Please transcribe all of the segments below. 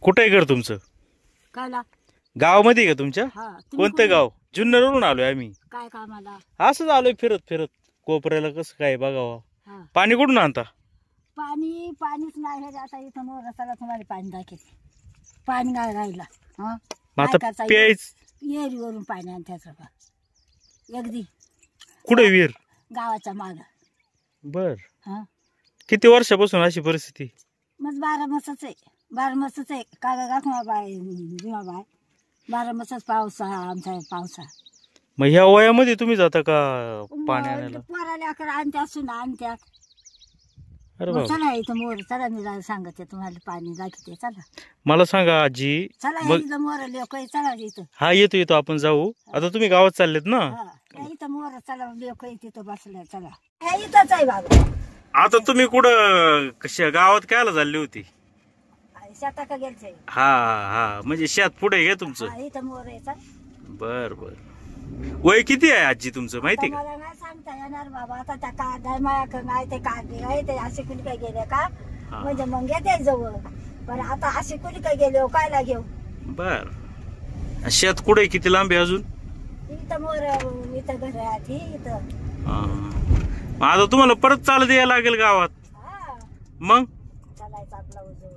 कुठे घर तुमचं? काला गावामध्ये का तुमच्या? हा तुम्ही कोणतं कुठे? गाव? जुन्नरवरून आलोय आम्ही. काय कामाला? असंच आलोय फिरत फिरत कोपऱ्याला कसं काय बघावं. हा पाणी कुठून आणता? पाणीच नाही हे आता इथं मोर रस्त्याला तुम्हाला पाणी दाखवते. पाणी नाही राहिला. हा मग आता काय प्यायच येरीवरून पाणी आणत्याचं का अगदी कुठे विहीर? गावाच्या माग. बर. हा किती वर्षापासून अशी परिस्थिती? मग 12 मसच आहे. 12 मसच आहे. काय गाठमा बाय जुमा बाय 12 मसच पावसा आमचा पावसा. मग ह्या वयामध्ये तुम्ही जाता का पाणी आणायला? पोराला अकरा आणत्यात सुना आणत्यात. अरे मग बाबा, चला इथं मोर चला मी सांगते तुम्हाला पाणी दाखवते चला. मला सांगा आजी. चला मग इथं मोर लोक चला इथं. हा येतो येतो आपण जाऊ. आता तुम्ही गावात चाललेत ना? हा इथं मोर चला लोक तिथं बसल्या चला. हे इथंच आहे बाबा. आता तुम्ही कुठं कशा गावात कायला चालली होती? शेता गेलचे. हा हा म्हणजे शेत पुढे घे तुमचं. इथं मोर आहे चल. बर बर. वय किती आहे आजी तुमचं माहिती का? मला नाही सांगता येणार बाबा. आता त्या काढाय माझ्याकडे नाही ते काढले आहे ते असे कुणी काय गेले का म्हणजे मग येते जवळ. पण आता असे कुणी काय गेले कायला घेऊ. बर. शेत कुठे किती लांब आहे अजून? इथं मोर इथं घर आहे इथं. मग आता तुम्हाला परत चालत यायला लागेल गावात. हा मग चालायचं आपला उजव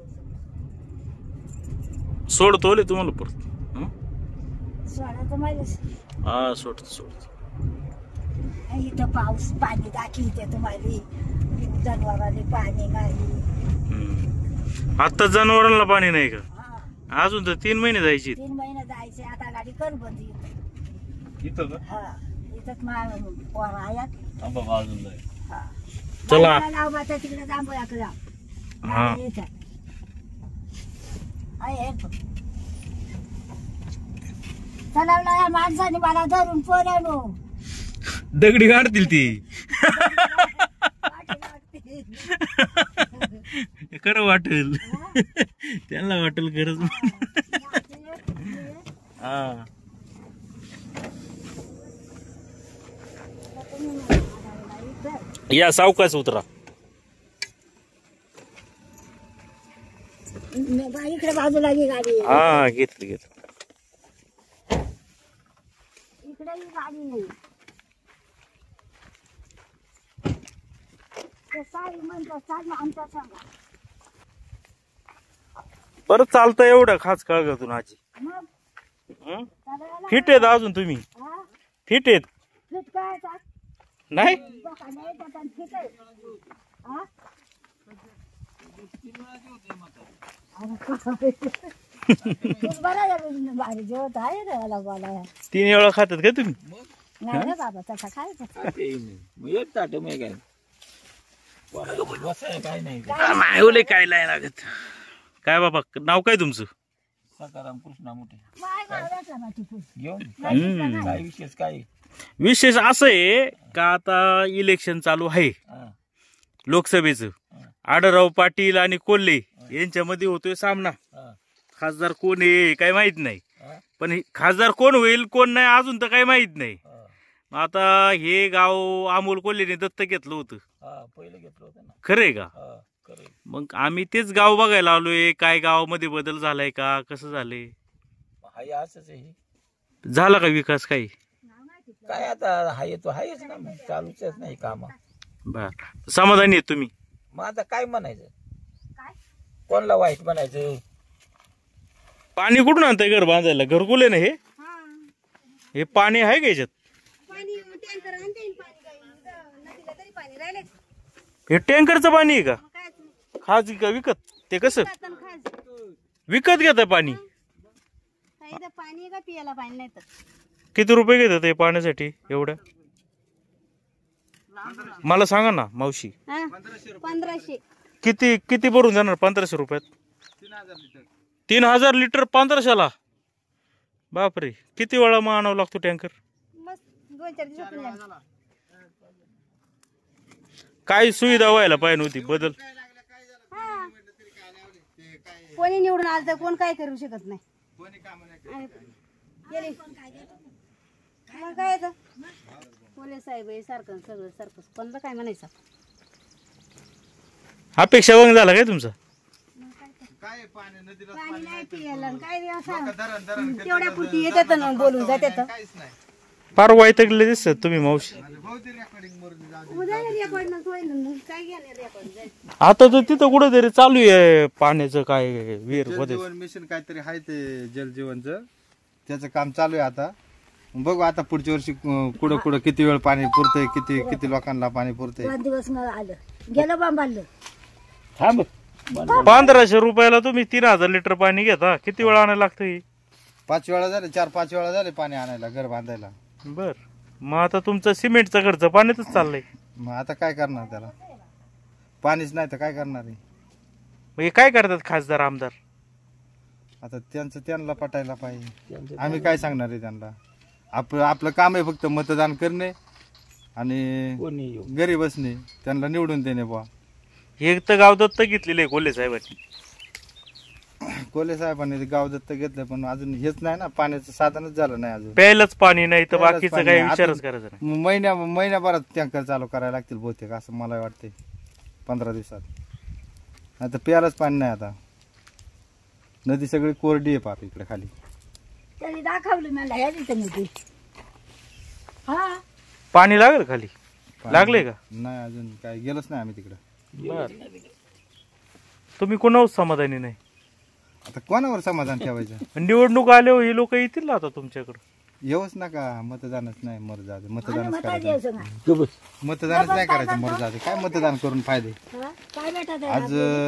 सोडतो तुम्हाला परत. सोडायचं माझ्या. हा सोडतो सोडतो. इथं पाऊस पाणी दाखवते तुम्हाला. जनावरांनी पाणी नाही. आता जनावरांना पाणी नाही का? हा अजून तर 3 महिने जायची. 3 महिने जायचे. आता गाडी कर बंद इथं का? हा इथंच पोर आयात. अजून हा चला. लाव बाता तिकडे जांभळाकडे लाव. हा चलावला या माणसाने मला धरून पोऱ्यानो. दगडी काढतील ती. खरं वाटेल त्यांना वाटेल गरज. हा या सावकाश उतरा. इकडे बाजूला गी गाडी. हा घेतली घेतली. इकडे ही गाडी नाही. साई म्हणतो चाल आमच्या सांगा. परत चालतं एवढं खास काळगातून आजी. मग फिट आहेत अजून तुम्ही? फिट आहेत फिट काय नाही? भारी जेवत आहे रे मला बोलाय. 3 वेळा खातात का तुम्ही? नाही रे बाबा तसा खायचं. काय नाही लागत. काय बाबा नाव काय तुमचं? सकाराम कृष्णा मोठे. काय विशेष काय? विशेष असं आहे का आता इलेक्शन चालू आहे लोकसभेचं. आढळराव पाटील आणि कोल्हे यांच्यामध्ये होतोय सामना. खासदार कोण आहे काही माहित नाही. पण खासदार कोण होईल कोण नाही अजून तर काही माहित नाही. आता हे गाव अमोल कोल्हेने दत्तक घेतलं होतं. पहिलं घेतलं होतं ना. खरंय का? मग आम्ही तेच गाव बघायला आलोय. काय गावामध्ये बदल झालाय का कसं झालंय? हाय असंच आहे. झाला का विकास काही? काय आता हाय तो हायच ना मग चालूच नाही काम. बर समाधानी आहे तुम्ही? मग आता काय म्हणायचं? कोणला वाईट म्हणायचं? पाणी कुठून आणताय घर बांधायला? घरकुल आहे ना हे? हे पाणी आहे का याच्यात? हे टँकरचं पाणी आहे का? खाजगी का विकत? ते कसं विकत घेताय पाणी? पाणी का पियाला पाणी नाही तर. किती रुपये घेतात हे पाण्यासाठी एवढ्या? मला सांगा ना मावशी. 1500. किती किती भरून जाणार 1500 रुपयात? 3000 लिटर 1500ला? बापरे. किती वेळा मग आणावं लागतो टँकर? काय सुविधा व्हायला पाहिजे होती बदल. कोणी निवडून आलं तर कोण काय करू शकत नाही. मग काय पोलीस साहेब सारखं सगळं सारखं कोणला काय म्हणायचं. अपेक्षा वगैरे झाला काय तुमचा? काय पाणी नदीला पाणी नाही पियाला काय असं धरण धरण तेवढ्या पुरती येतात ना बोलून जातात काहीच नाही फार वैतागले दिसत तुम्ही मावशी. बहुतेक रेकॉर्डिंग मरून जाऊ उद्या रेकॉर्ड नसतो काय घेणार रेकॉर्ड आता तर तिथं कुठेतरी चालू आहे पाण्याचं काय विहीर जल मध्ये. जीवन मिशन काहीतरी आहे ते जल जीवनचं त्याचं काम चालू आहे आता. बघू आता पुढच्या वर्षी कुठं कुठं किती वेळ पाणी पुरतंय किती किती लोकांना पाणी पुरतंय. 5 दिवस न आलं गेलं बांबालं थांब 1500 रुपयाला तुम्ही 3000 लिटर पाणी घेता, किती वेळ आणायला लागतं? 5 वेळा झाले 4-5 वेळा झाले पाणी आणायला घर बांधायला. बर, मग आता तुमचं सिमेंटचा खर्च पाण्यातच चाललंय. मग आता काय करणार त्याला, पाणीच नाही तर काय करणार आहे. मग हे काय करतात खासदार आमदार? आता त्यांचं त्यांना पटायला पाहिजे, आम्ही काय सांगणार आहे त्यांना. आपलं काम आहे फक्त मतदान करणे आणि कोणी येऊ घरी बसणे, त्यांना निवडून देणे. बुवा हे तर गाव दत्त घेतलेले आहे कोल्हे साहेबांनी. कोले साहेबांनी गाव दत्त घेतलं पण अजून हेच नाही ना, पाण्याचं साधनच झालं नाही अजून. प्यायलाच पाणी नाही तर प्यायलाच बाकीचं पाणी काही नाही. विचारच आता करायचा नाही. महिन्याभरात टँकर चालू करायला लागतील बहुतेक, असं मला वाटते 15 दिवसात. आता प्यायलाच पाणी नाही. आता नदी सगळी कोरडी आहे पाप इकडे खाली. तरी दाखवलं मला ह्या तिथं नदी. हा पाणी लागेल खाली, लागले का? नाही अजून काय गेलोच नाही आम्ही तिकडे. बर, तुम्ही कोणावर समाधानी नाही? आता कोणावर समाधान ठेवायचं. निवडणूक आल्यावर हे लोक येतील ना आता तुमच्याकडे. येऊच नका, मतदानच नाही मर जाते. मतदानच मता करायचं, द्यायचं ना मतदानच नाही करायचं, मर जाते. काय मतदान करून फायदे. हा? काय भेटत आज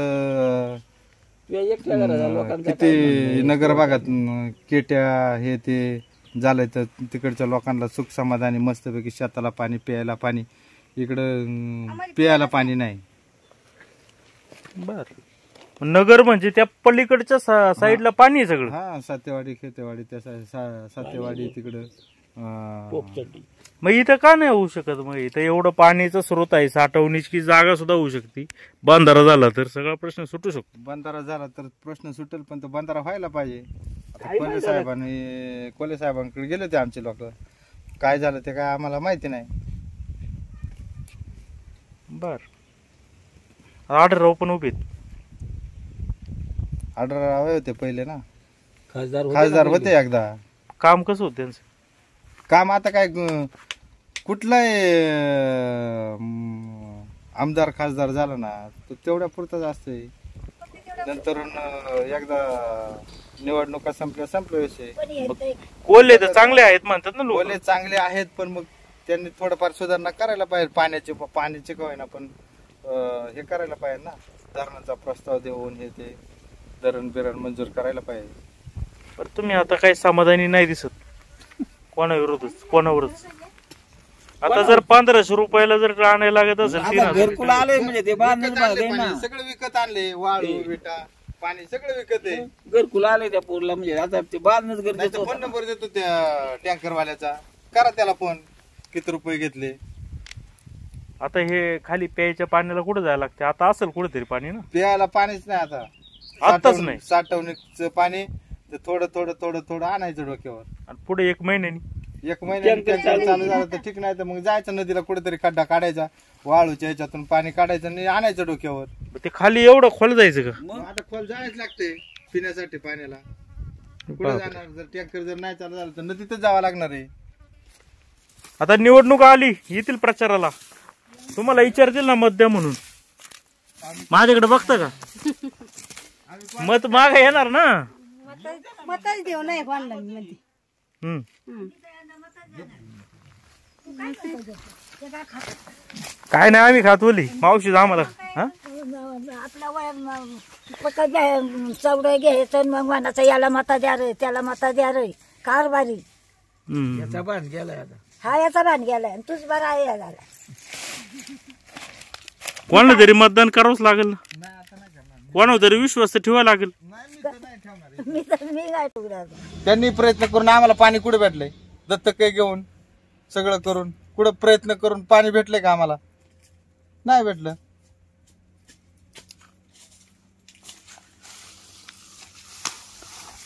एकट्या घराला लोकांचा किती नगर भागात केट्या हे ते झालंय, तर तिकडच्या लोकांना सुख समाधानी मस्तपैकी शेताला पाणी, प्यायला पाणी. इकडं प्यायला पाणी नाही. बर, नगर म्हणजे त्या पलीकडच्या साईडला पाणी आहे सगळं. हा, सातेवाडी खेतेवाडी त्या सातेवाडी तिकडं पोपचड्डी. मग इथं का नाही होऊ शकत? मग इथं एवढं पाणीचा स्रोत आहे, साठवणीची जागा सुद्धा होऊ शकते. बंधारा झाला तर सगळा प्रश्न सुटू शकतो. बंधारा झाला तर प्रश्न सुटेल, पण तो बंधारा व्हायला पाहिजे. आता कोले साहेबांकडे गेले होते आमचे लोक, काय झालं ते काय आम्हाला माहिती नाही. बर, आढळराव पण उभे ऑर्डर हवे होते पहिले ना, खासदार खासदार होते एकदा. काम कसं होतं त्यांचं? काम आता काय कुठलाही आमदार खासदार झाला ना तो तेवढ्या पुरताच असते. नंतर एकदा निवडणुका संपलं विषय. कोल्हे तर चांगले आहेत म्हणतात ना लोक. बोले चांगले आहेत, पण मग त्यांनी थोडंफार सुधारणा करायला पाहिजे. पाण्याचे का होईना पण हे करायला पाहिजे ना, धरणाचा प्रस्ताव देऊन हे ते धरण बिरण मंजूर करायला पाहिजे. पण तुम्ही आता काही समाधानी नाही दिसत कोणावरच. आता जर 1500 रुपयाला जर आणायला लागत असेल, आता घरकुल आले म्हणजे ते बांधून विकत आणले बघाय ना. पाणी, सगळं विकत आणले, वाळू विटा पाणी सगळं विकत आहे. घरकुल आले त्या पोरला म्हणजे आता ते बांधणंच नाही गरजेचं तर होतं. फोन नंबर देतो त्या टँकर वाल्याचा, करा त्याला फोन, किती रुपये घेतले. आता हे खाली प्यायच्या पाण्याला कुठे जायला लागते? आता असेल कुठेतरी पाणी ना. प्यायला पाणीच नाही आता. आत्ताच नाही. साठवणीचं पाणी तर थोडं थोडं थोडं थोडं आणायचं डोक्यावर. आणि पुढे 1 महिन्यानी 1 महिन्यात टँकर चालू झालं तर ठीक, नाही तर मग जायचं नदीला कुठेतरी खड्डा काढायचा, वाळूच्या ह्याच्यातून पाणी काढायचं आणि आणायचं डोक्यावर. ते खाली एवढं खोल जायचं का? मग आता खोल जायच लागते पिण्यासाठी पाण्याला. कुठे जाणार? जर टँकर जर नाही चालू झालं तर नदीतच जावं लागणार आहे. आता निवडणूक आली, येतील प्रचाराला, तुम्हाला विचारतील ना मत द्या म्हणून. माझ्याकडे बघता का? मत मागे येणार ना. मतच देऊ नाही कोणाला मध्ये. काय नाही, आम्ही खात बोली मावशी आम्हाला. आपला वय चौड घ्यायचं, मग मनाचं याला मता द्या रे, त्याला मता द्या रे, कारभारी. याचा बांध गेलाय आता. हा याचा भान गेलाय, तूच बरा आहे झाला. कोणाला तरी मतदान करावंच लागेल ना, कोणावर तरी विश्वास तर ठेवावा लागेल. मी काय टुकड्या. त्यांनी प्रयत्न करून आम्हाला पाणी कुठे भेटलंय? दत्तक घेऊन सगळं करून कुठं प्रयत्न करून पाणी भेटलंय का आम्हाला? नाही भेटलं.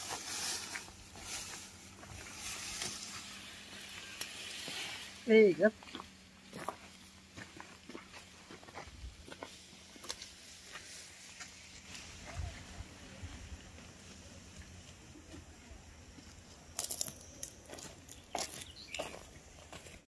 ए, गप.